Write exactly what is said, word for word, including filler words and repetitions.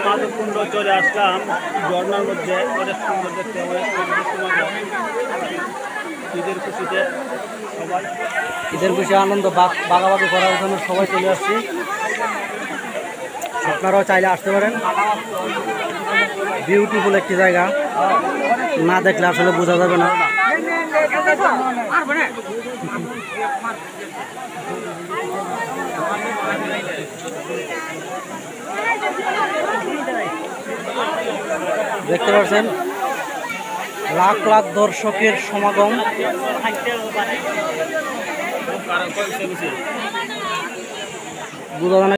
মাধবকুণ্ড চলে আসলাম ঝর্নার মধ্যে, অনেক সুন্দর দেখতে, অনেক সমাগম। ঈদের খুশিতে সবাই ঈদের খুশি আনন্দ বাগাবাগি করার জন্য সবাই চলে আসছি। আপনারাও চাইলে আসতে পারেন। বিউটিফুল একটি জায়গা, না দেখলে আসলে বোঝা যাবে না। দেখতে পাচ্ছেন লাখ লাখ দর্শকের সমাগম। বোঝা